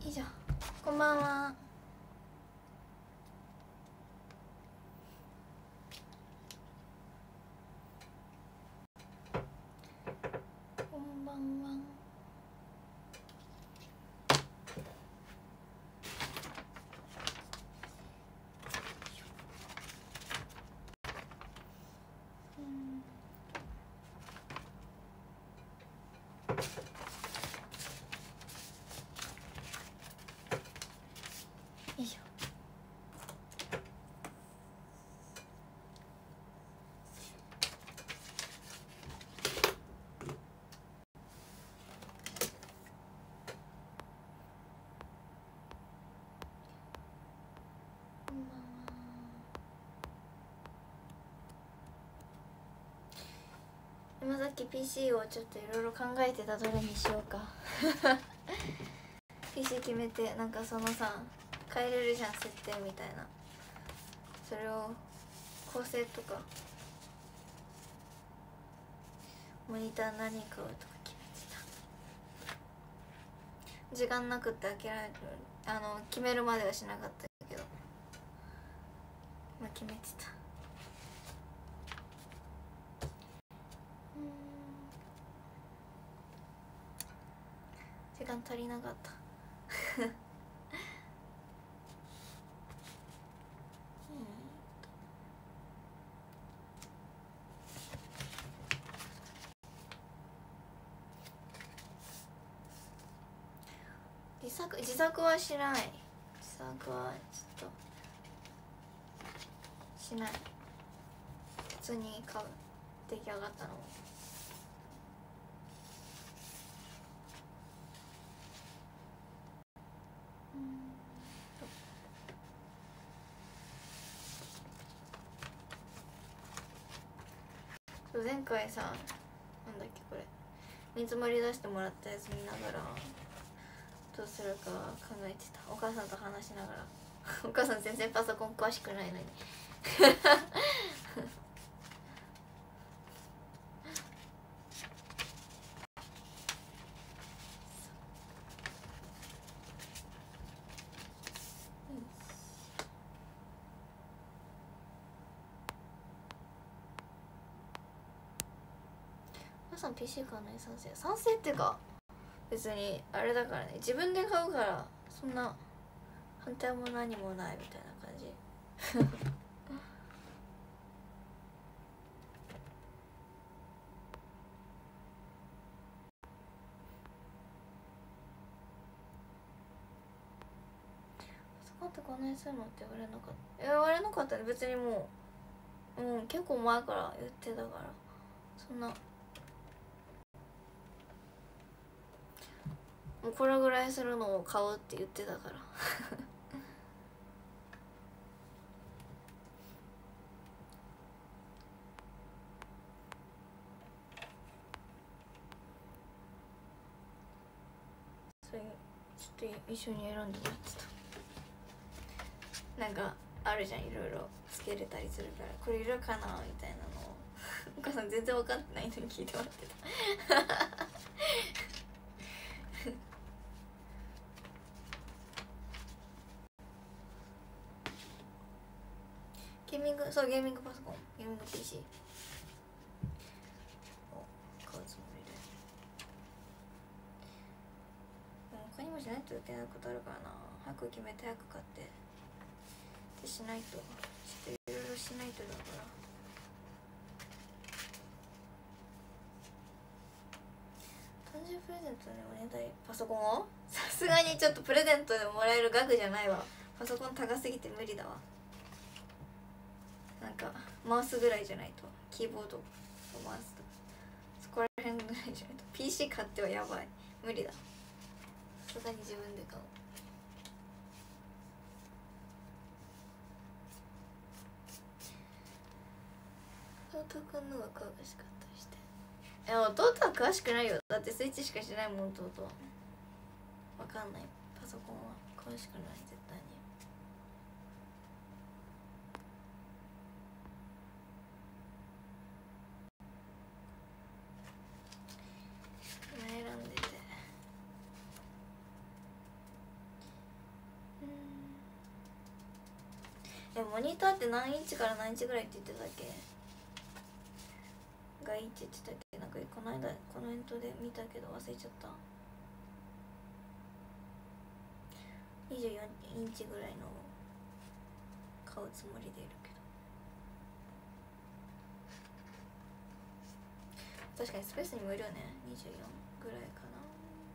いいじゃん。こんばんは。こんばんは。よいしょ。こんばんは。今さっき PC をちょっといろいろ考えてた。どれにしようかPC 決めて、なんかそのさ変えれるじゃん設定みたいな。それを構成とかモニター何買うとか決めてた。時間なくって諦める、決めるまではしなかったけど、まあ決めてた。時間足りなかった自作はしない。自作はちょっとしない。普通に買う。出来上がったのを。前回さ、なんだっけこれ、見積もり出してもらったやつ見ながらどうするか考えてた。お母さんと話しながらお母さん全然パソコン詳しくないのにお母さん PC 買うのに賛成っていうか、別にあれだからね、自分で買うからそんな反対も何もないみたいな感じパソコンってこんなにするのって言われなかった。言われなかったね。別にもう結構前から言ってたから、そんなもうこれぐらいするのを買うって言ってたからそれちょっと一緒に選んでもらってた。なんかあるじゃん、いろいろつけれたりするから、これいるかなみたいなのをお母さん全然分かってないのに聞いてもらってたゲーミングパソコン、ゲーミング PC を買うつもりで。他にもしないといけないことあるからな。早く決めて早く買ってってしないと、ちょっといろいろしないとだから。誕生日プレゼントでもね、パソコンをさすがにちょっとプレゼントでもらえる額じゃないわ。パソコン高すぎて無理だわ。なんかマウスぐらいじゃないと、キーボードとマウスとそこら辺ぐらいじゃないと PC 買ってはやばい、無理だ。さすがに自分で買う。弟くんのが詳しかったりして。弟は詳しくないよ。だってスイッチしかしてないもん弟は。わかんない。パソコンは詳しくない絶対に。今選んでて、 モニターって何インチから何インチぐらいって言ってたっけがいいって言ってたっけ。なんかこの間コメントで見たけど忘れちゃった。24インチぐらいの買うつもりでいるけど、確かにスペースにもいるよね。24ぐらいかな。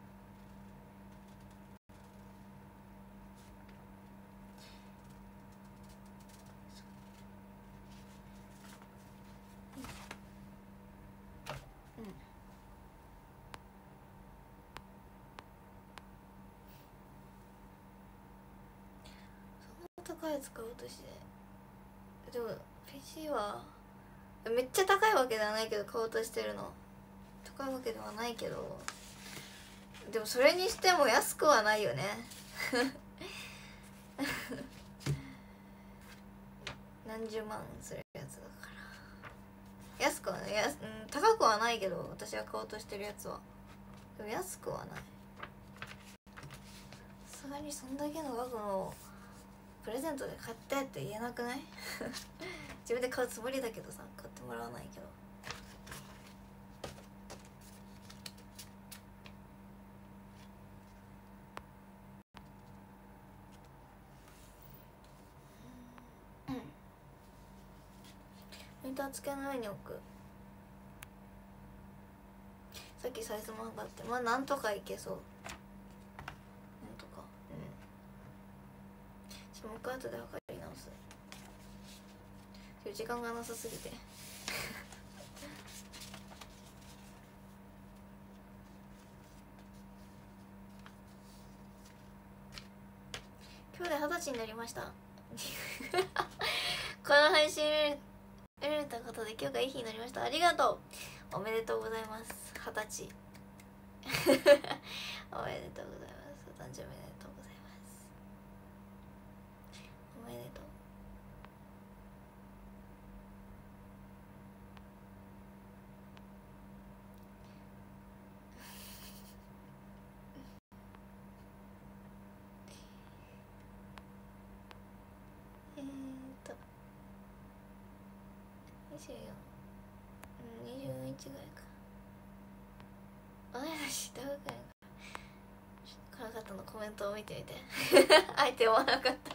高いやつ買おうとして、でも PC はめっちゃ高いわけではないけど買おうとしてるの。高いわけではないけど、でもそれにしても安くはないよね何十万するやつだから。安くはね、高くはないけど、私が買おうとしてるやつはでも安くはない。さすがにそんだけの額のプレゼントで買ってって言えなくない自分で買うつもりだけどさ、買ってもらわないけど。モニター付けの上に置く。さっきサイズも測って、まあなんとかいけそう。なんとか。もう一回後で測り直す。時間がなさすぎて今日で20歳になりましたこの配信得られたことで今日がいい日になりました。ありがとう。おめでとうございます。20歳おめでとうございます。お誕生日おめでとうございます。おめでとう。24、21ぐらいか。同い年だぐらいか。カナカタのコメントを見てみて相手追わなかった確か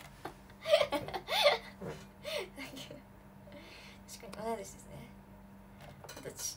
に同い年ですね。20歳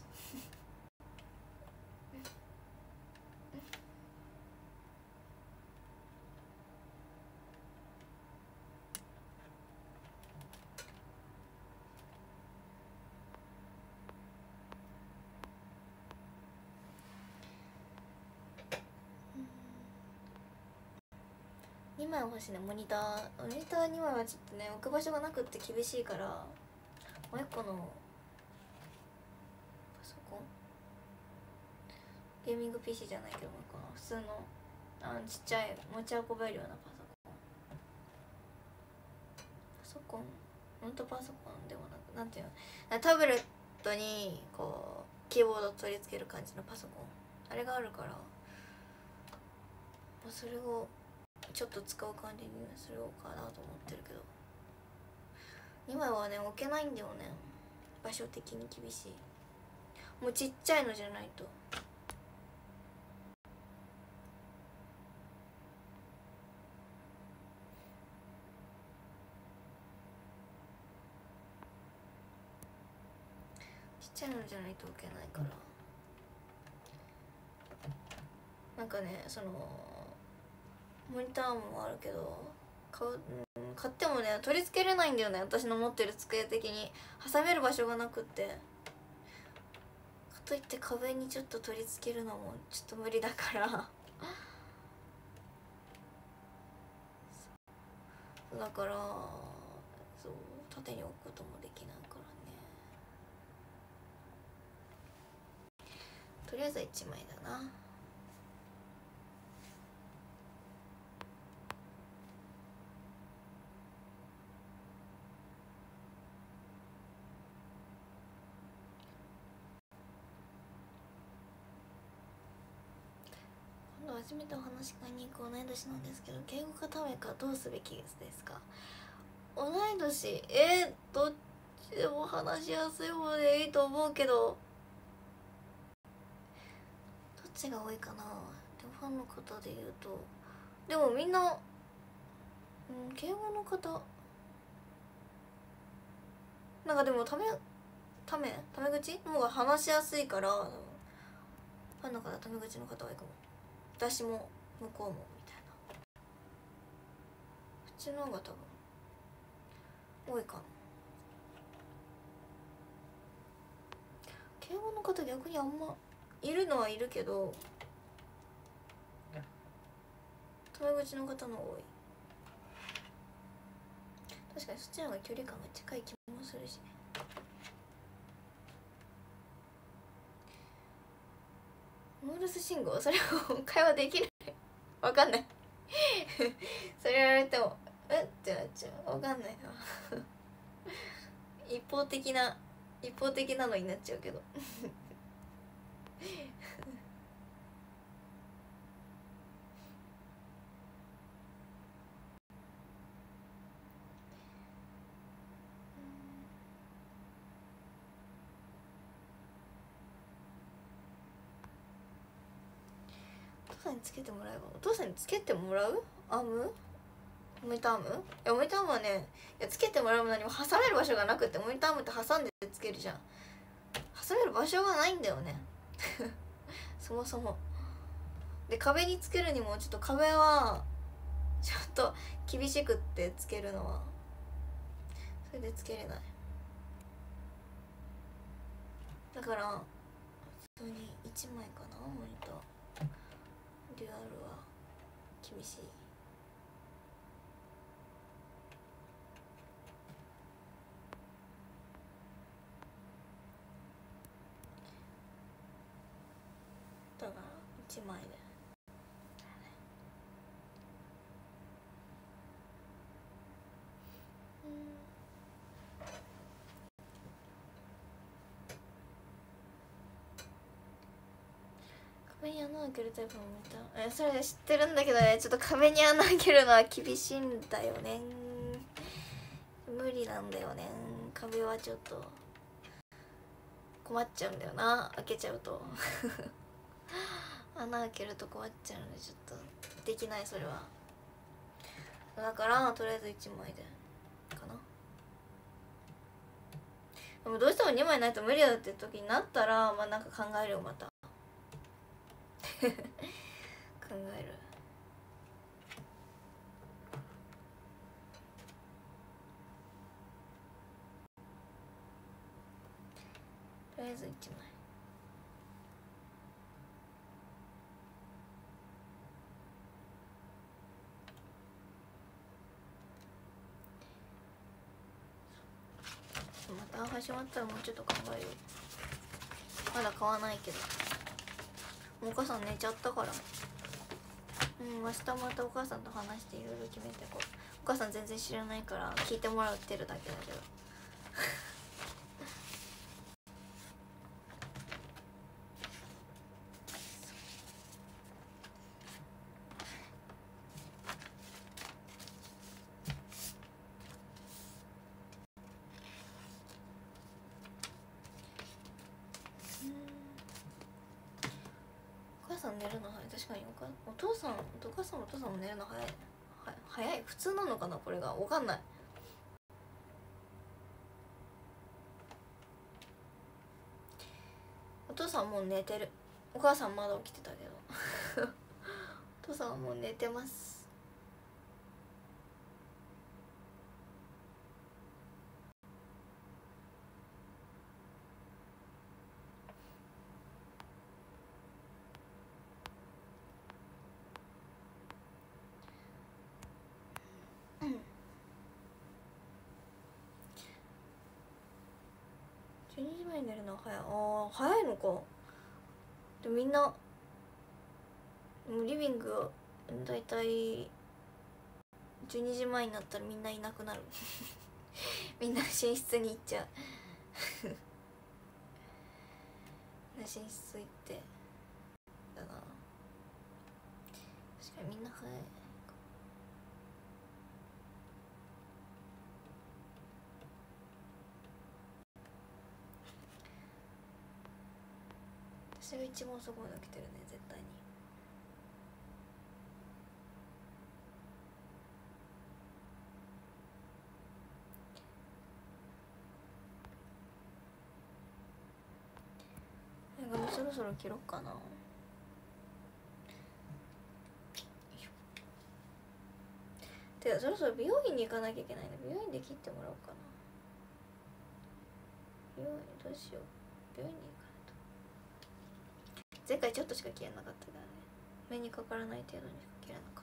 2枚欲しいね。モニター2枚はちょっとね、置く場所がなくって厳しいから、もう一個のパソコン、ゲーミング PC じゃないけど、もう一個の普通のちっちゃい持ち運べるようなパソコンノートパソコンでもなく、なんていうの、タブレットにこうキーボード取り付ける感じのパソコン、あれがあるから、それをちょっと使う感じにするかなと思ってるけど、2枚はね置けないんだよね。場所的に厳しい。もうちっちゃいのじゃないと。ちっちゃいのじゃないと置けないから、なんかね、そのモニターもあるけど買ってもね取り付けれないんだよね。私の持ってる机的に挟める場所がなくって、かといって壁にちょっと取り付けるのもちょっと無理だからだからそう縦に置くこともできないからね。とりあえずは1枚だな。初めてお話し会に行く同い年なんですけど、敬語かためかどうすべきですか。 同い年どっちでも話しやすい方でいいと思うけど、どっちが多いかな。でもファンの方で言うと、でもみんな敬語の方なんか、でもタメ口の方が話しやすいから、ファンの方タメ口の方多いかも。私も向こうもみたいな、こっちの方が多分多いかな。敬語の方逆にあんまいるのはいるけど、タメ口の方の方が多い。確かにそっちの方が距離感が近い気もするしね。モールス信号、それを会話できるわかんないそれ言われてもってなっちゃう。わかんないな一方的なのになっちゃうけどお父さんにつけてもらえば、お父さんにつけてもらうアームモニターアーム、いやモニターアームはね、いやつけてもらうも何も挟める場所がなくて、モニターアームって挟んでつけるじゃん。挟める場所がないんだよねそもそもで、壁につけるにもちょっと壁はちょっと厳しくってつけるのは、それでつけれない。だから普通に1枚かな、モニター。デュアルは厳しい。だから1枚で。壁に穴開けるタイプも見た。それ知ってるんだけどね、ちょっと壁に穴開けるのは厳しいんだよね。無理なんだよね。壁はちょっと困っちゃうんだよな、開けちゃうと穴開けると困っちゃうので、ちょっとできない、それは。だからとりあえず1枚でかな。でもどうしても2枚ないと無理だって時になったら、まあなんか考えるよ、また考える。とりあえず1枚。また始まったらもうちょっと考えよう。まだ買わないけど、お母さん寝ちゃったから。明日またお母さんと話していろいろ決めてこう。お母さん全然知らないから聞いてもらってるだけだけどお母さん寝るの早い。確かにお母さんも寝るの早い。早い、普通なのかな、これが分かんない。お父さんもう寝てる。お母さんまだ起きてたけどお父さんはもう寝てます。12時前に寝るのは早い。早いのか。でみんなリビングだいたい12時前になったらみんないなくなるみんな寝室に行っちゃう寝室行ってだな。確かにみんな早い。 私が一番遅くまで起きてるね絶対に。そろそろ切ろっかな。てかそろそろ美容院に行かなきゃいけないね。美容院で切ってもらおうかな。美容院どうしよう。美容院に行かないと。前回ちょっとしか切れなかったからね。目にかからない程度にしか切れなかった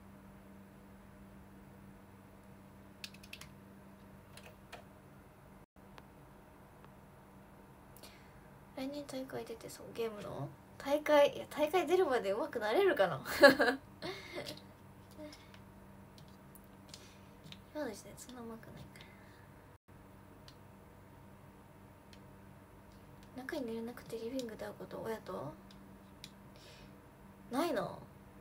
。来年大会出てそう。ゲームの大会、いや大会出るまで上手くなれるかな今の時点そんな上手くないから中に寝れなくてリビングで会うこと。親とないな。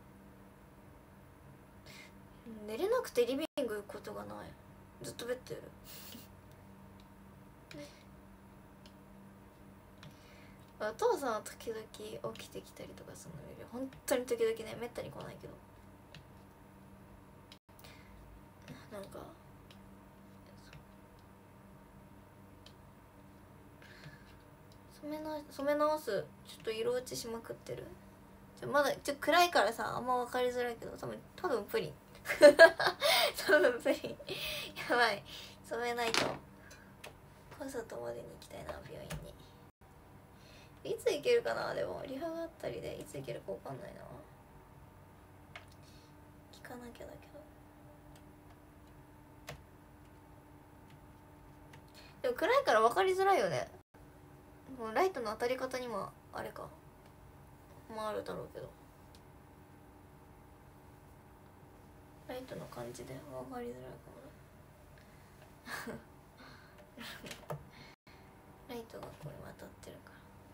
寝れなくてリビング行くことがない。ずっとベッドやるお父さんは時々起きてきたりとかするの見る。本当に時々ね、めったに来ないけど、なんか染め直す。ちょっと色落ちしまくってる。まだちょっと暗いからさあんま分かりづらいけど、多分プリン多分プリンやばい。染めないと。コンサートまでに行きたいな、病院に。いつ行けるかな。でもリハがあったりでいつ行けるか分かんないな。聞かなきゃだけど。でも暗いから分かりづらいよね。もうライトの当たり方にもあれかもあるだろうけど、ライトの感じで分かりづらいかもなライトがこれ当たってるから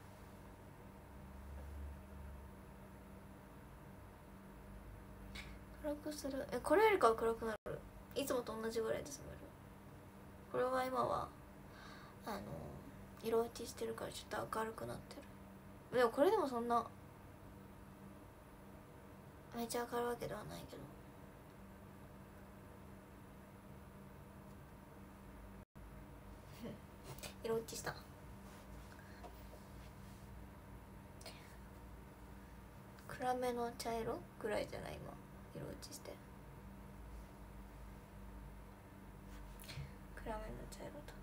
。暗くする。これよりかは暗くなる。いつもと同じぐらいで染める。これは今は色落ちしてるからちょっと明るくなってる。でもこれでもそんなめっちゃ明るいわけではないけど。色落ちした。暗めの茶色ぐらいじゃない今色落ちして。暗めの茶色だ。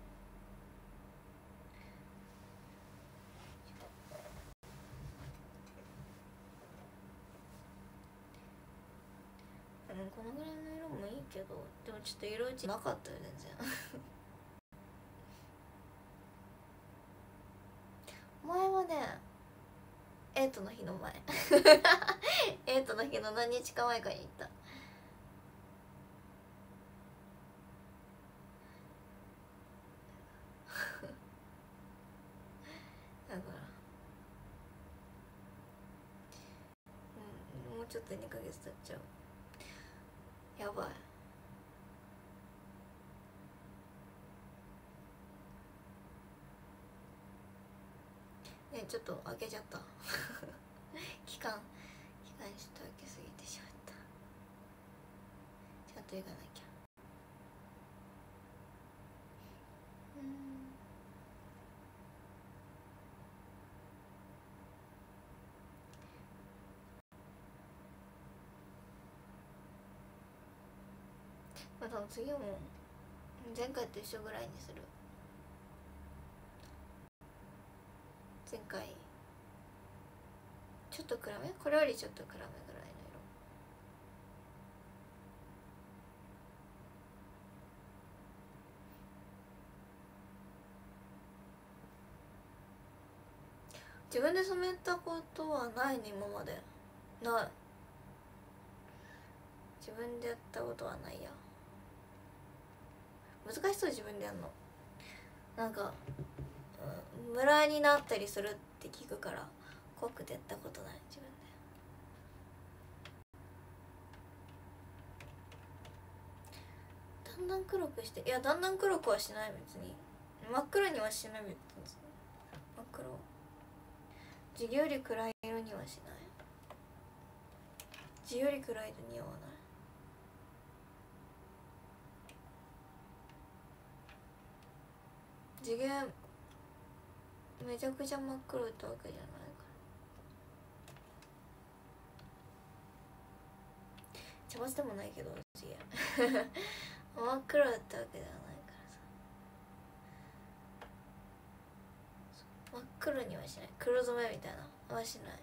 このぐらいの色もいいけど、でもちょっと色落ちなかったよ全然前はね、エイトの日の前エイトの日の何日か前かに行っただからもうちょっと2ヶ月経っちゃう。やばいね。ちょっと開けちゃった期間ちょっと開けすぎてしまった。ちゃんと行かなきゃ。まあ多分次も前回と一緒ぐらいにする。前回ちょっと暗め、これよりちょっと暗めぐらいの色。自分で染めたことはないね今まで。ない。自分でやったことはないや。難しそう自分でやんの。なんか、ムラになったりするって聞くから濃くてやったことない自分で。だんだん黒くして、いやだんだん黒くはしない別に。真っ黒にはしない別に。真っ黒地より暗い色にはしない。地より暗いと似合わない。地毛めちゃくちゃ真っ黒ってわけじゃないから。茶髪でもないけど地毛真っ黒ってわけではないからさ。真っ黒にはしない。黒染めみたいなはしない。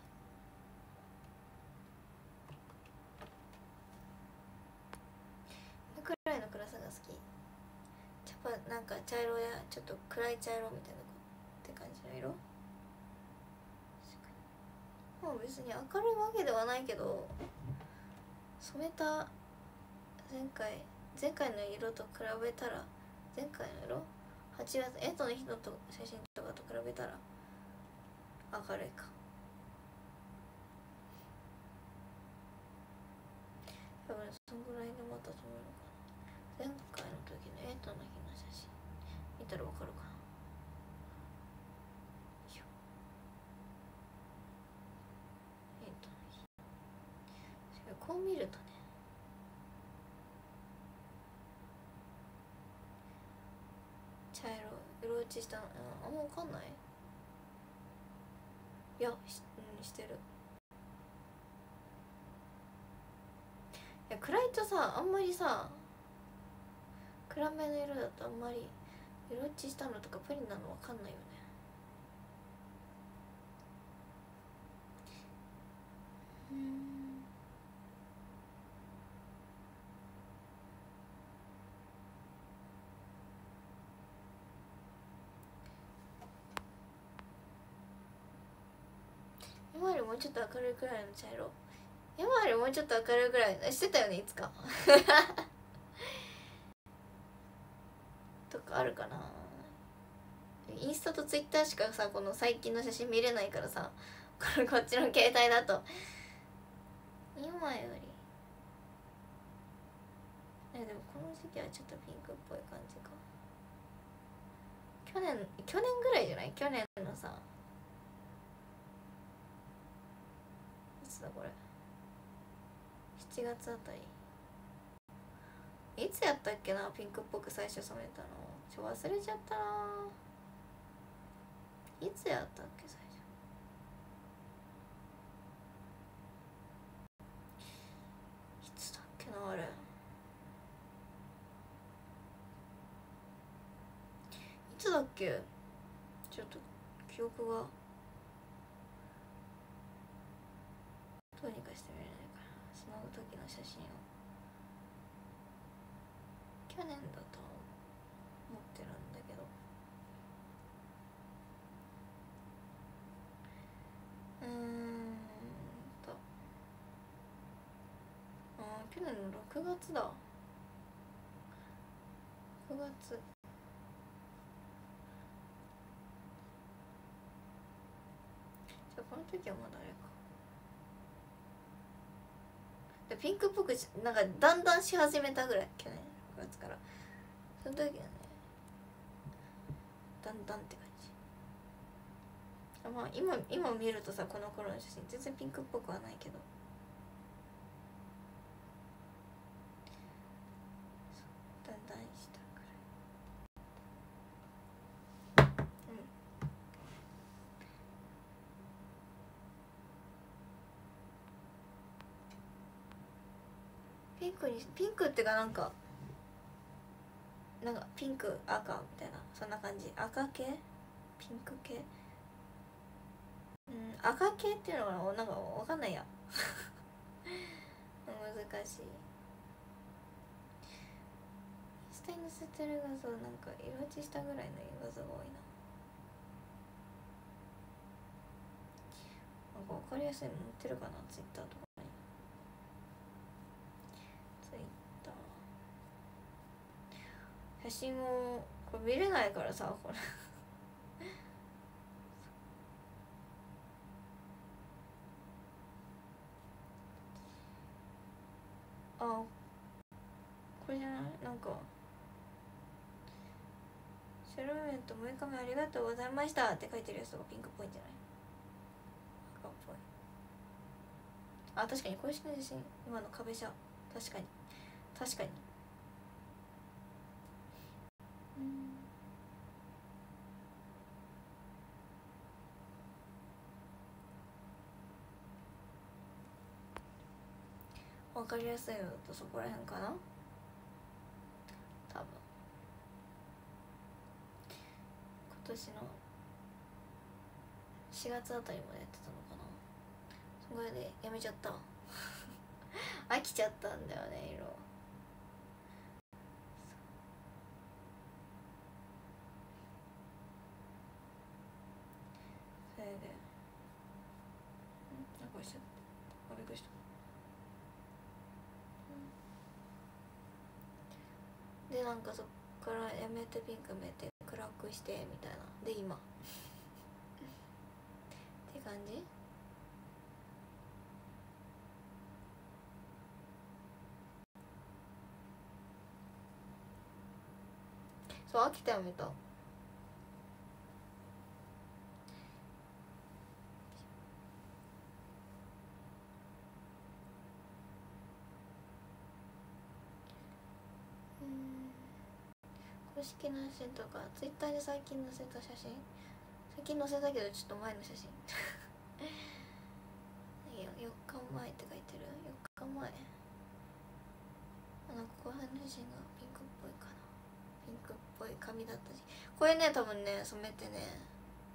くらいの暗さが好き。なんか茶色やちょっと暗い茶色みたいなって感じの色。まあ別に明るいわけではないけど、染めた前回の色と比べたら、前回の色8月エトの人と写真とかと比べたら明るいか。多分そんぐらいでまた染めるかな。前回の時のエトの日の写真見たらわかるかな。エトの日こう見るとね、茶色落ちしたの、あんま分かんない。いやしてる。いや暗いとさ、あんまりさ、暗めの色だとあんまり色落ちしたのとかプリンなの分かんないよね。今よりもうちょっと明るいくらいの茶色。今よりもうちょっと明るいくらいしてたよね、いつかとかあるかな。インスタとツイッターしかさ、この最近の写真見れないからさ、こっちの携帯だと今よりでもこの時期はちょっとピンクっぽい感じか。去年ぐらいじゃない？去年のさ、いつだこれ、7月あたり、いつやったっけな、ピンクっぽく最初染めたの。忘れちゃったな。いつやったっけ最初。いつだっけなあれ。いつだっけ、ちょっと記憶がどうにかしてみれないから、その時の写真を。去年だと思ってるんだけど、去年の6月だ。6月。じゃあこの時はまだあれか。でピンクっぽくなんかだんだんし始めたぐらい、去年6月から。その時はね、だんだんって感じ。まあ今見るとさ、この頃の写真全然ピンクっぽくはないけど、だんだんしたぐらい。ピンクってかなんかピンク赤みたいな、そんな感じ。赤系ピンク系、赤系っていうのがなんかわかんないや難しい。インスタに載せてる画像なんか色落ちしたぐらいの画像が多いな。なんか分かりやすいの載ってるかな、ツイッターとかに。ツイッター写真をこれ見れないからさ、これあ、これじゃない？なんかシャルメント6日目ありがとうございましたって書いてるやつがピンクっぽいんじゃない？ あ、確かに公式の写真今の壁じゃ確かに確かに。わかりやすいのだとそこら辺かな多分。今年の4月あたりまでやってたのかな。そこでやめちゃった飽きちゃったんだよね色。それでなんかしちゃった。あ、びっくりした。でなんかそっからやめてピンクやめて暗くしてみたいなで今って感じ。そう飽きてやめた。公式の写真とかツイッターで最近載せた写真、最近載せたけどちょっと前の写真いや4日前って書いてる。4日前ここら辺の写真がピンクっぽいかな。ピンクっぽい髪だったし、これね多分ね染めてね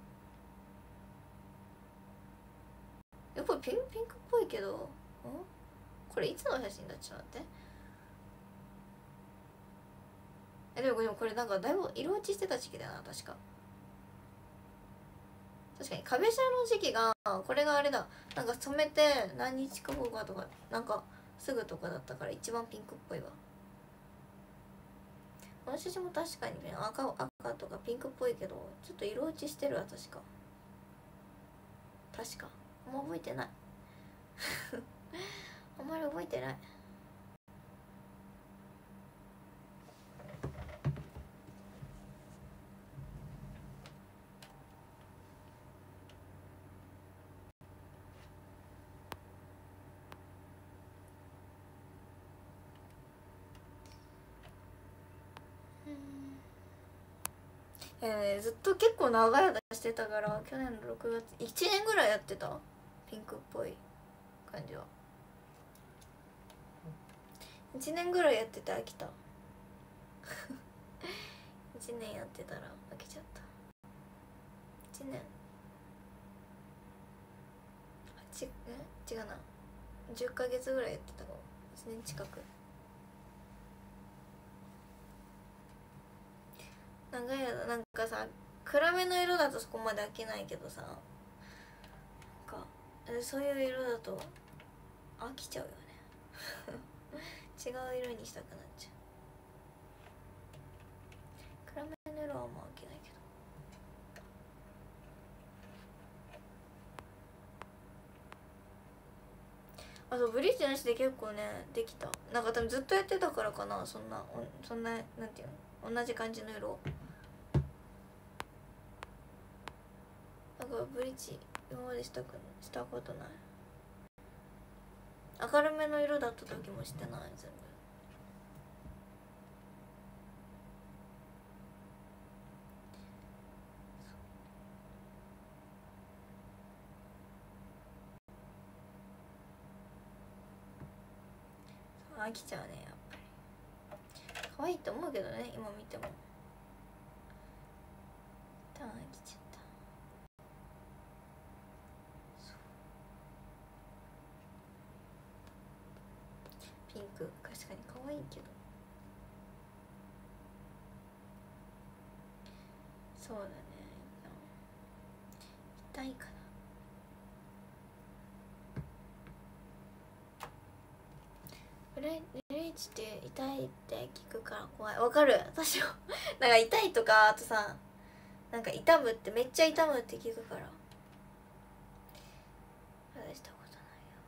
やっぱりピンクっぽいけどこれいつの写真だっちょっと待って。でもこれなんかだいぶ色落ちしてた時期だな確か。確かに壁シャの時期がこれがあれだ、なんか染めて何日か後かとかなんかすぐとかだったから一番ピンクっぽいわ。この写真も確かにね赤とかピンクっぽいけどちょっと色落ちしてるわ確か。確かあんま覚えてないあんまり覚えてない。ずっと結構長い間してたから去年の6月1年ぐらいやってたピンクっぽい感じは。1年ぐらいやってて飽きた1年やってたら飽きちゃった。1年違うな10ヶ月ぐらいやってたかも。1年近く長い間。なんかさ暗めの色だとそこまで飽きないけどさ、なんかそういう色だと飽きちゃうよね違う色にしたくなっちゃう。暗めの色はあんま飽きないけど。あとブリーチなしで結構ねできた。なんか多分ずっとやってたからかな。そんななんていうの同じ感じの色。なんかブリーチ今までしたことない。明るめの色だった時もしてない全部。飽きちゃうねやっぱり。可愛いと思うけどね今見ても。飽きちゃった。ピンク確かに可愛いけど。そうだね痛いかな。ブリーチって痛いって聞くから怖い。わかる私もなんか痛いとかあとさなんか痛むってめっちゃ痛むって聞くからまだしたことないよ。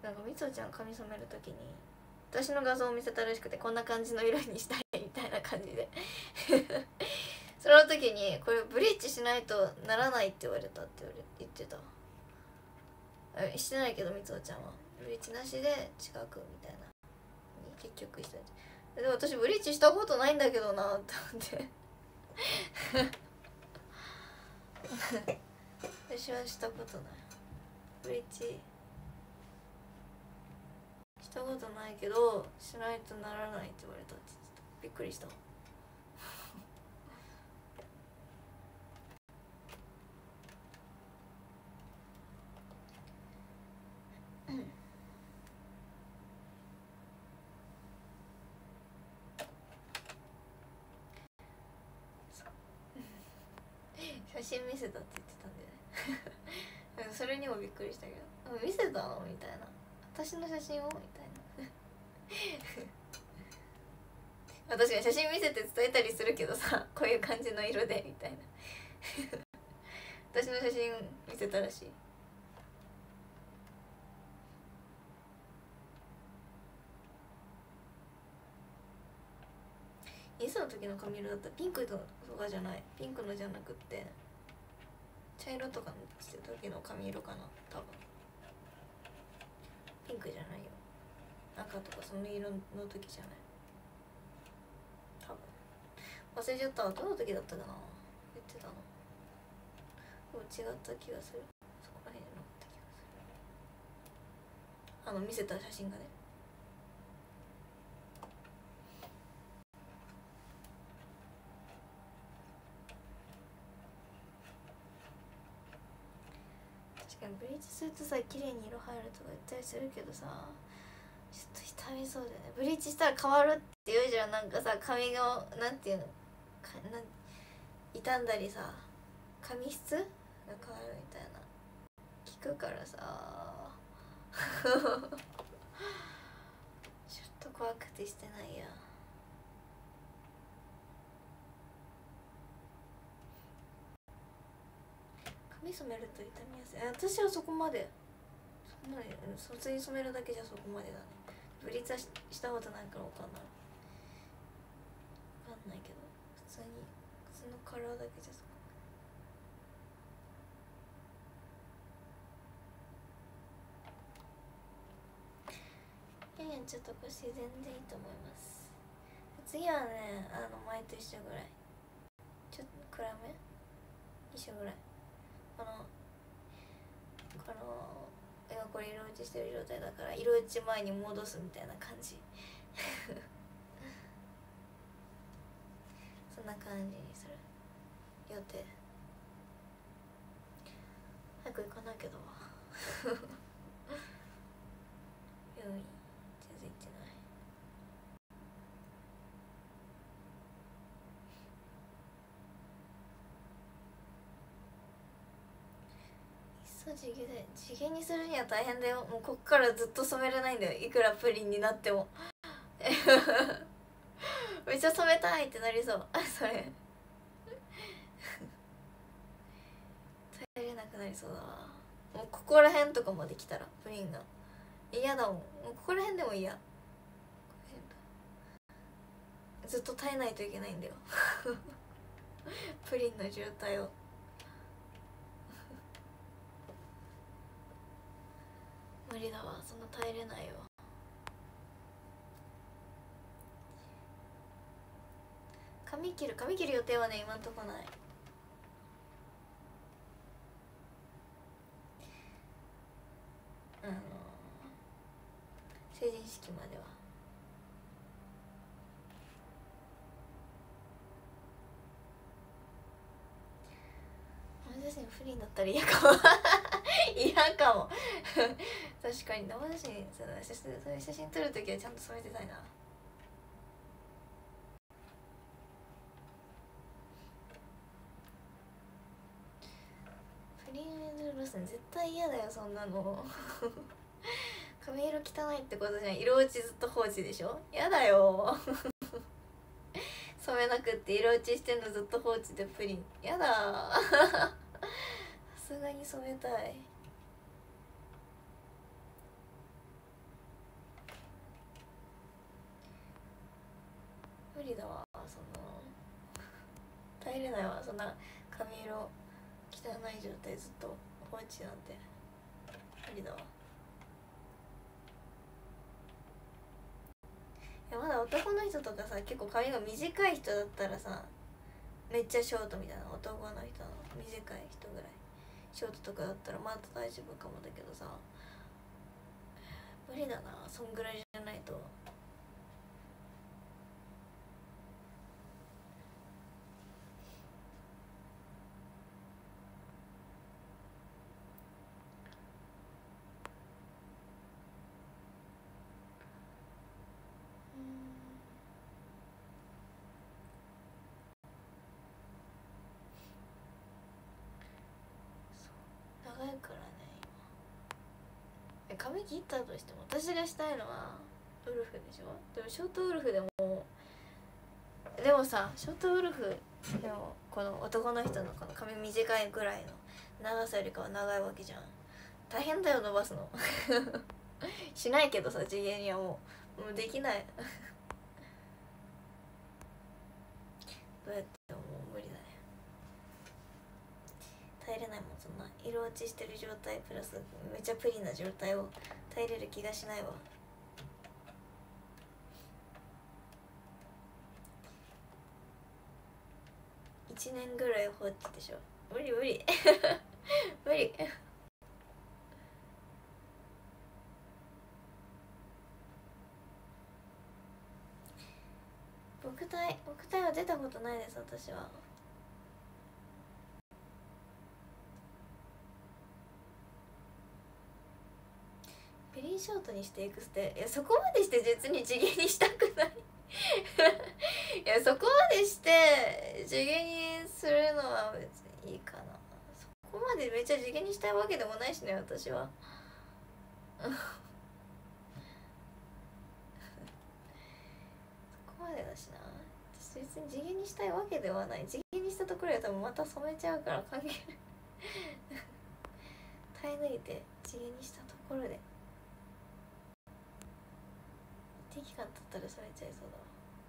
なんかみつおちゃん髪染めるときに私の画像を見せたらしくて、こんな感じの色にしたいみたいな感じでその時にこれブリーチしないとならないって言われたって言ってた。してないけどみつおちゃんはブリーチなしで近くみたいなに結局したで、私ブリーチしたことないんだけどなって思って私はしたことない。ブリーチしたことないけどしないとならないって言われたって言ってた。びっくりした写真見せたって言ってたんだよねそれにもびっくりしたけど、見せたのみたいな、私の写真をみたいな確かに写真見せて伝えたりするけどさ、こういう感じの色でみたいな私の写真見せたらしい。いつの時の髪色だったらピンクとかじゃない、ピンクのじゃなくって茶色とかのしてる時の髪色かな多分。ピンクじゃないよ、赤とかその色の時じゃない、多分忘れちゃったわ。どの時だったかな、言ってたの。でも違った気がする、そこら辺じゃなかった気がする。見せた写真がね。確かにブリーチするとさ綺麗に色入るとか言ったりするけどさ、ちょっと痛みそうだよね。ブリーチしたら変わるって言うじゃん。なんかさ髪がなんていうの傷んだりさ髪質が変わるみたいな聞くからさちょっと怖くてしてないや。髪染めると傷みやすい。私はそこまで普通に染めるだけじゃそこまでだね。ブリーチはしたことないから分かんないけど、普通のカラーだけじゃそこ。ちょっと腰全然いいと思います。次はね前と一緒ぐらい、ちょっと暗め一緒ぐらい、今これ色落ちしてる状態だから色落ち前に戻すみたいな感じそんな感じにする予定。早く行かなきゃだわ病院全然行ってない。地毛にするには大変だよ。もうこっからずっと染めれないんだよ、いくらプリンになってもめっちゃ染めたいってなりそうそれ耐えれなくなりそうだわ。もうここら辺とかまで来たらプリンが嫌だもん。もうここら辺でも嫌、ずっと耐えないといけないんだよプリンの状態を無理だわ、そんな耐えれないわ。髪切る予定はね今んとこない。成人式までは。私不倫だったら嫌かも嫌かも確かに生写真、そういう写真撮るときはちゃんと染めてたいな。不倫アイドル路線絶対嫌だよそんなの髪色汚いってことじゃん。色落ちずっと放置でしょ、嫌だよ染めなくって色落ちしてんのずっと放置でプリン、嫌ださすがに染めたい。 理だわ。耐えれないわ、そんな髪色汚い状態ずっと放置なんて無理だわ。いやまだ男の人とかさ、結構髪が短い人だったらさ、めっちゃショートみたいな、男の人の短い人ぐらいショートとかだったらまだ大丈夫かもだけどさ、無理だな、そんぐらいじゃないと。長いからね今。髪切ったとしても私がしたいのはウルフでしょ。でもショートウルフでもさ、ショートウルフでもこの男の人のこの髪短いぐらいの長さよりかは長いわけじゃん。大変だよ伸ばすのしないけどさ、地毛にはもうできないどうやってもう無理だね。耐えれないもん、そんな色落ちしてる状態プラスめっちゃプリンな状態を耐えれる気がしないわ。1年ぐらい放置でしょ。無理無理無理僕体は出たことないです私は。ペリーショートにしていくって、いやそこまでして別に地毛にしたくないいやそこまでして地毛にするのは別にいいかな。そこまでめっちゃ地毛にしたいわけでもないしね私はそこまでだしな。私別に地毛にしたいわけではない。地毛にしたところで多分また染めちゃうから関係ない耐え抜いて地毛にしたところで一定期間経ったら染めちゃいそうだわ。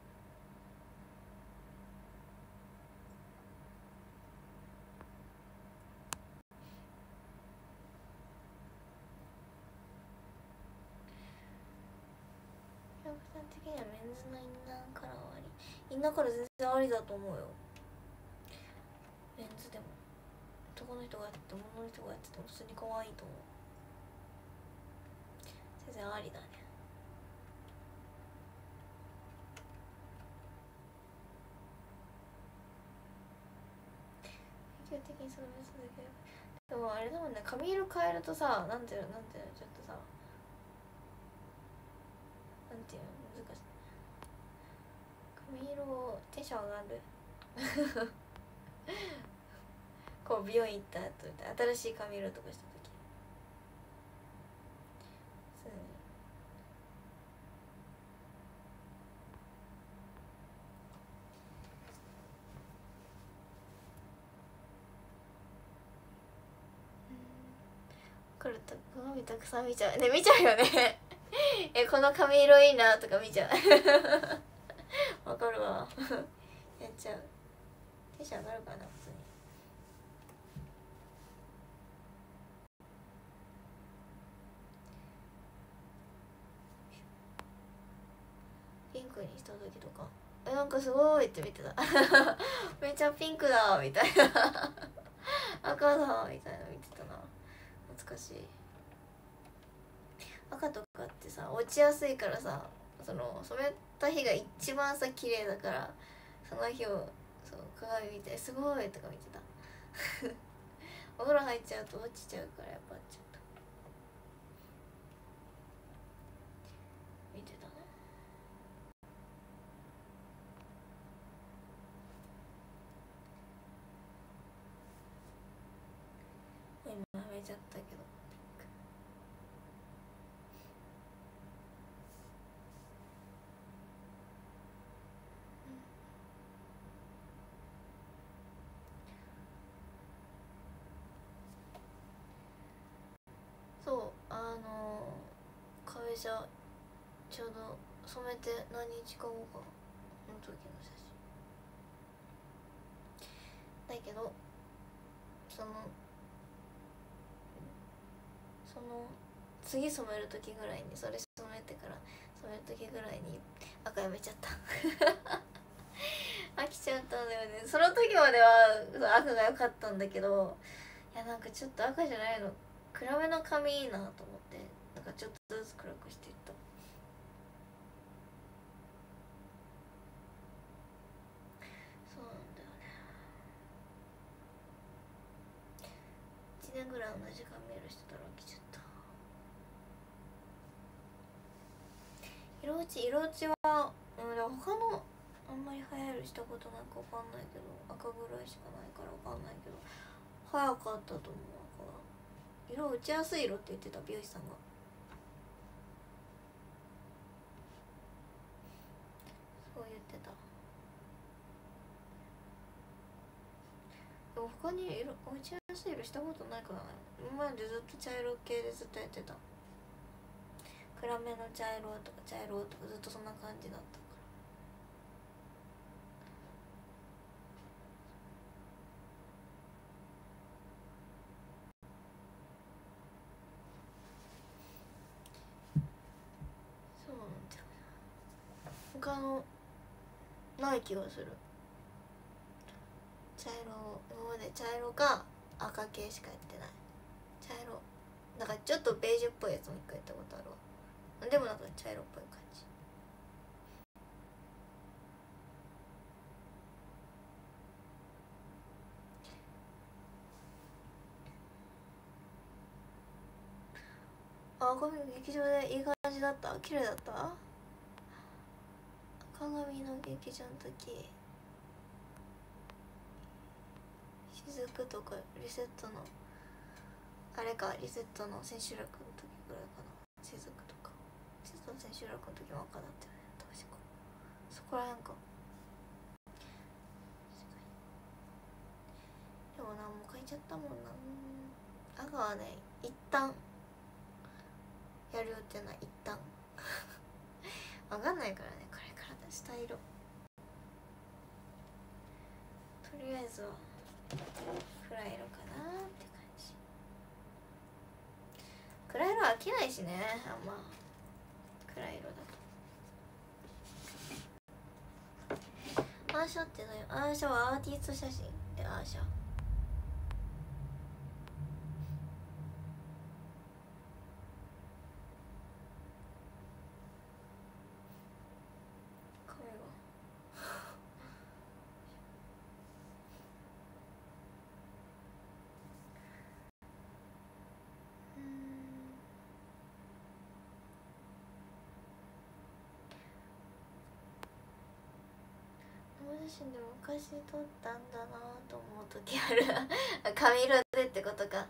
基本的にはメンズのインナーカラーはあり、インナーカラー全然ありだと思うよ。メンズでも男の人がやってても女の人がやってても普通に可愛いと思う。全然ありだね。基本的にそのメンズだけど、でもあれだもんね、髪色変えるとさ、なんていうのちょっとさ、なんていうの難しい。髪色テンション上がるこう美容院行った後みたいな、新しい髪色とかした時そうね。これ鏡たくさん見ちゃうね、見ちゃうよねこの髪色いいなとか見ちゃうわかるわやっちゃう。テンション上がるかな普通に。ピンクにした時とかなんかすごいって見てためっちゃピンクだみたいな赤だみたいな見てたな。懐かしい。赤とかってさ落ちやすいからさ、その染めた日が一番さ綺麗だから、その日をそう鏡見てすごいとか見てたお風呂入っちゃうと落ちちゃうから、やっぱちょっと見てたね。今やめちゃったけど、そう会社ちょうど染めて何日か後か時の写真だけど、その次染める時ぐらいに、それ染めてから染める時ぐらいに赤やめちゃった飽きちゃったんだよね。その時までは赤が良かったんだけど、いやなんかちょっと赤じゃないの、暗めの髪いいなと思って、なんかちょっとずつ暗くしていった。そうなんだよね。1年ぐらい同じ髪色してたら飽きちゃった。色落ちは、他のあんまり流行るしたことないかわかんないけど、赤ぐらいしかないからわかんないけど、早かったと思う。赤が色落ちやすい色って言ってた美容師さんが。そう言ってた。でも他に色落ちやすい色したことないからね。今までずっと茶色系でずっとやってた。暗めの茶色とかずっとそんな感じだったから。そうなんだよ。他のない気がする。茶色、今まで茶色か赤系しかやってない。茶色なんかちょっとベージュっぽいやつも一回やったことあるわ。でもなんか茶色っぽい感じ。あ、この劇場でいい感じだった。綺麗だった。赤髪の劇場の時、雫とかリセットのあれか、リセットの千秋楽の時ぐらいかな。雫とかリセットの千秋楽の時も赤だったよね、確か。そこらへんか。でもな、もう書いちゃったもんな。赤はね、一旦やる予定ない。一旦わかんないからね、これからのスタイル。とりあえずは暗い色かなって感じ。暗い色飽きないしね、あんま暗い色だと。アーシャって何？アーシャはアーティスト写真で、アーシャ写真で昔撮ったんだなと思う時ある髪色でってことか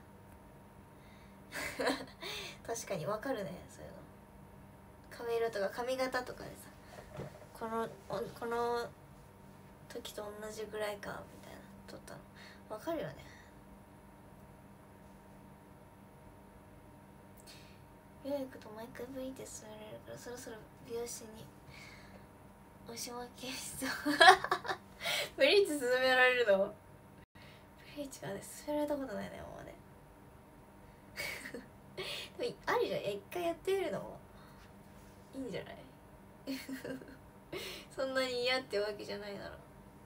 確かにわかるね、そういうの。髪色とか髪型とかでさ、この時と同じぐらいかみたいな撮ったのわかるよね。美容行くと毎回ブリーって勧められるから、そろそろ美容師に押し負けしそうブリーチ勧められるの？ブリーチはね、勧められたことないね、今まででもあるじゃん、一回やってみるのもいいんじゃないそんなに嫌ってわけじゃないなら。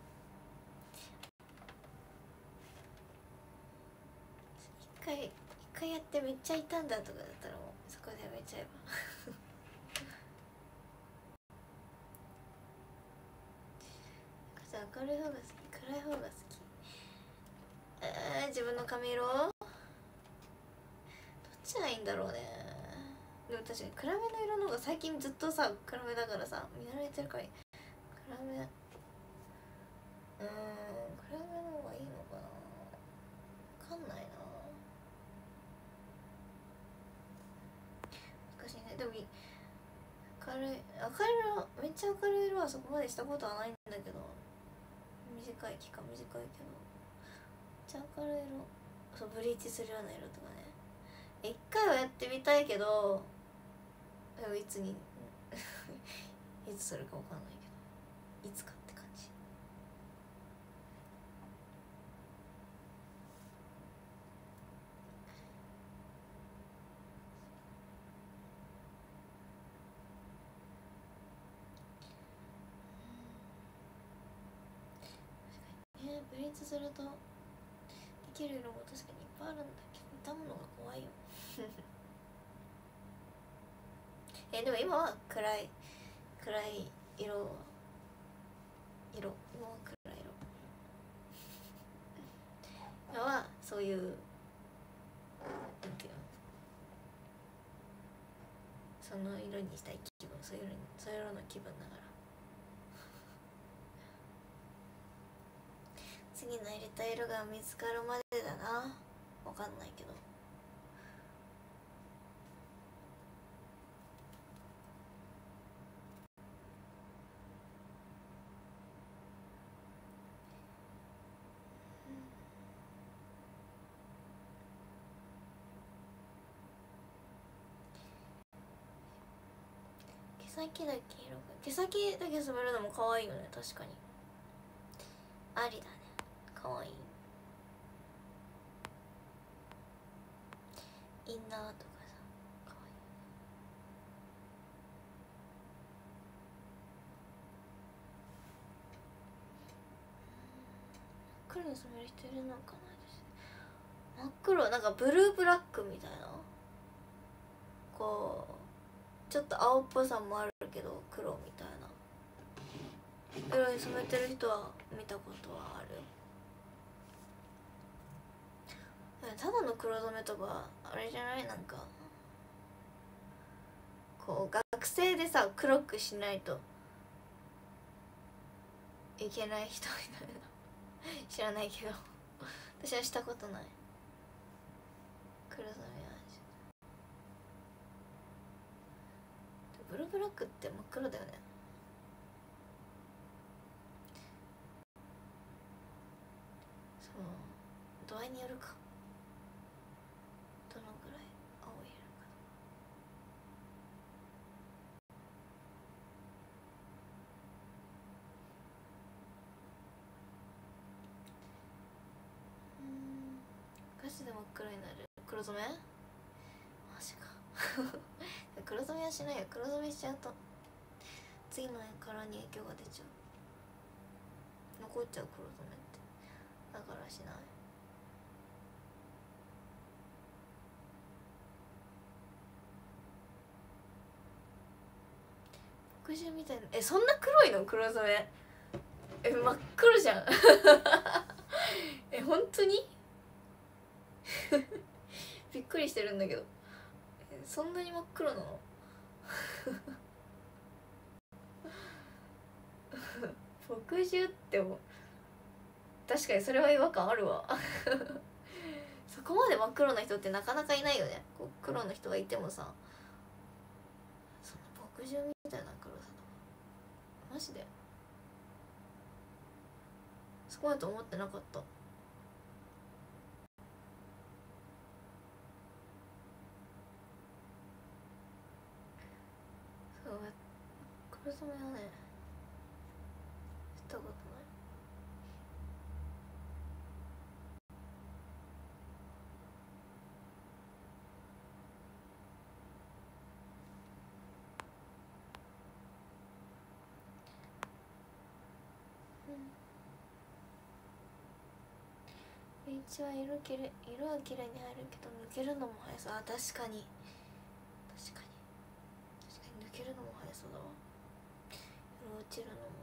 一回やってめっちゃ痛んだとかだったらもうそこでやめちゃえば明るい方が好き、暗い方が好き。自分の髪色どっちがいいんだろうね。でも確かに暗めの色の方が最近ずっとさ暗めだからさ、見慣れてるから暗め、暗めの方がいいのかな、分かんないな。難しいね。でも明るい色、めっちゃ明るい色はそこまでしたことはないんだけど、短い期間短いけど、めっちゃ明るい色、そうブリーチするような色とかね、一回はやってみたいけど、でもいつするか分かんないけど。 いつかって感じ。ブリーチするとできる色も確かにいっぱいあるんだけど、傷むのが怖いよでも今は暗い色は今は暗い色今はそういうなんていうの、その色にしたい気分、そういう色の気分だから次の入れたい色が見つかるまでだな。わかんないけど毛先だけ色が、毛先だけ染めるのも可愛いよね。確かにありだね、可愛い。インナーとかさ、可愛い。黒に染める人いるのかな。真っ黒、なんかブルーブラックみたいな、こうちょっと青っぽさもあるけど黒みたいな色に染めてる人は見たことはあるよ。ただの黒染めとかあれじゃない、なんかこう学生でさ黒くしないといけない人みたいな知らないけど私はしたことない黒染めは。ブルーブラックって真っ黒だよね。そう度合いによるか、どのぐらい青い色か。ガチで真っ黒になる黒染め、マジか黒染めはしないよ。黒染めしちゃうと次のカラーに影響が出ちゃう、残っちゃう黒染めって。だからしない。黒人みたいな、そんな黒いの黒染め。真っ黒じゃん本当にびっくりしてるんだけど、そんなに真っ黒なの墨汁っても確かにそれは違和感あるわそこまで真っ黒な人ってなかなかいないよね。こう黒の人がいてもさ、その墨汁みたいな黒さとかマジでそこだと思ってなかった。そう、黒染めはねしたことない。ブリーチは色は綺麗に入るけど抜けるのも早そう。確かに抜けるのも早そうだわ。色落ちるのも。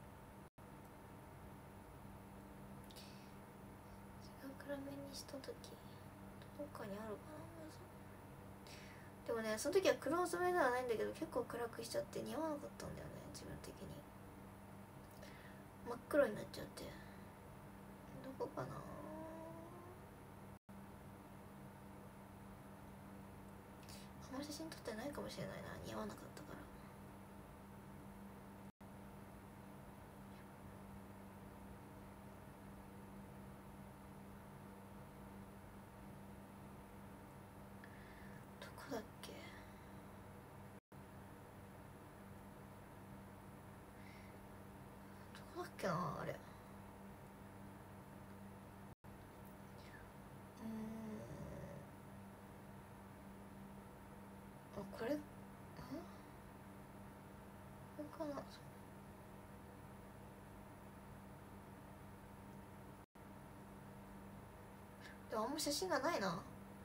暗めにした時どっかにあるかな。でもね、その時は黒染めではないんだけど結構暗くしちゃって似合わなかったんだよね、自分的に。真っ黒になっちゃって。どこかな。あんまり写真撮ってないかもしれないな、似合わなかったから。どこだっけ。 けなあれ。これこれかな。でもあんま写真がないな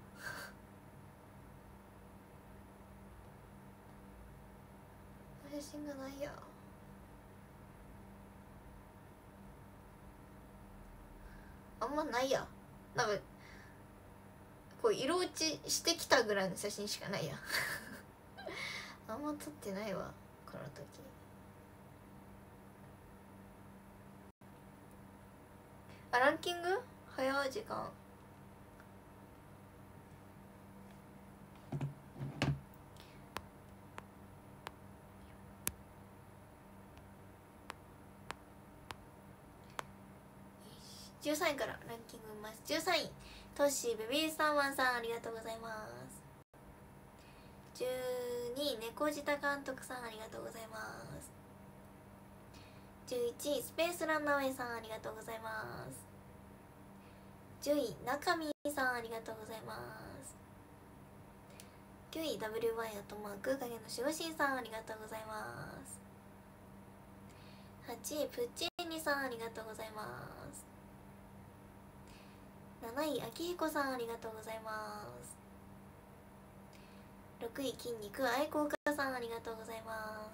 写真がないや。あんまないや。なんかこう色落ちしてきたぐらいの写真しかないやあんま撮ってないわこの時。あ、ランキング早い時間。13位からランキングます。13位トッシーベビーサーマンさん、ありがとうございます。12位猫舌監督さん、ありがとうございます。11位スペースランナーウェイさん、ありがとうございます。10位中身さん、ありがとうございます。9位 WY アットマーク影の守護神さん、ありがとうございます。8位プッチーニさん、ありがとうございます。7位秋彦さん、ありがとうございます。6位筋肉愛好家さん、ありがとうございます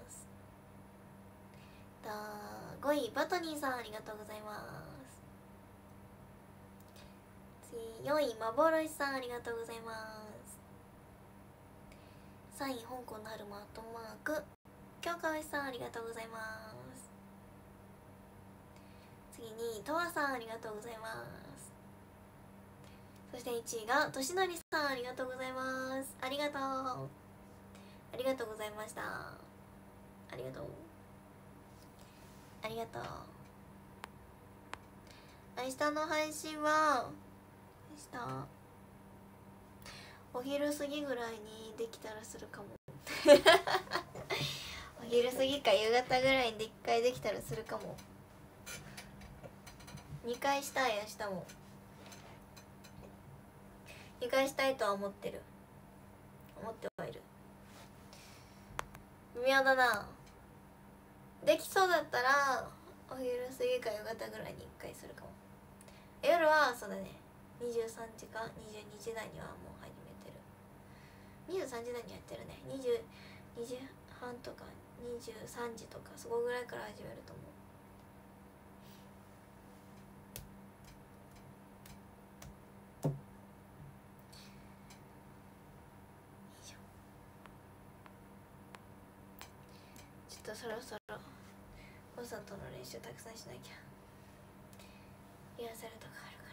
。5位バトニーさん、ありがとうございます。次4位幻さん、ありがとうございます。3位香港の春馬アットマーク京川さん、ありがとうございます。次にとわさん、ありがとうございます。そして1位がとしのりさん、ありがとうございます。ありがとうありがとうございました。ありがとうありがとう。明日の配信は明日お昼過ぎぐらいにできたらするかもお昼過ぎか夕方ぐらいに1回できたらするかも。2回したい。明日も2回したいとは思ってはいる。微妙だな。できそうだったらお昼過ぎか夕方ぐらいに1回するかも。夜はそうだね、23時か22時台にはもう始めてる。23時台にやってるね。2時半とか23時とかそこぐらいから始めると思う。ちょっとそろそろおさとの練習たくさんしなきゃ。リハーサルとかあるから。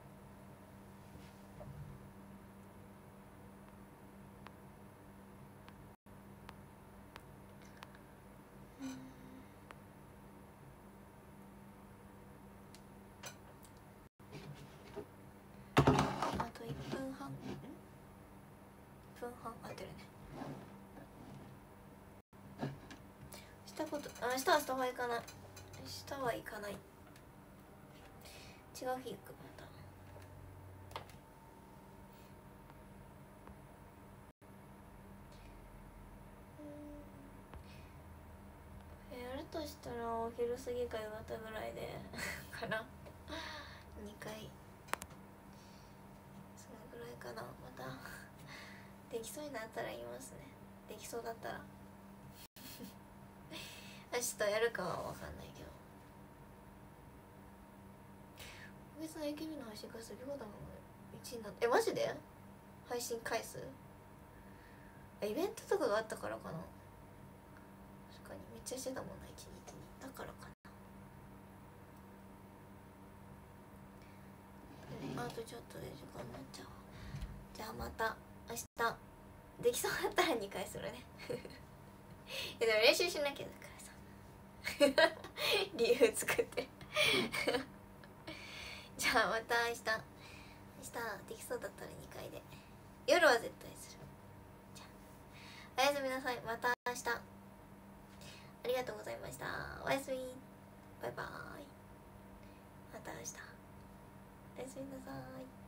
あと1分半。1分半合ってるね。したこと明日はスタバ行かない。明日は行かない。違う日行く。またやるとしたらお昼過ぎか夕方ぐらいでかな2回それぐらいかな。またできそうになったら言いますね。できそうだったら明日やるかは分かんないけど。別の AKB の配信回数秒だもん1位になった。マジで配信回数イベントとかがあったからかな。確かにめっちゃしてたもんな。1日にだからかな。あとちょっとで時間になっちゃう。じゃあまた明日できそうだったら2回するねでも練習しなきゃだからさ理由作ってじゃあまた明日できそうだったら2回で。夜は絶対する。じゃあおやすみなさい。また明日。ありがとうございました。おやすみ。 バイバーイ。また明日。おやすみなさい。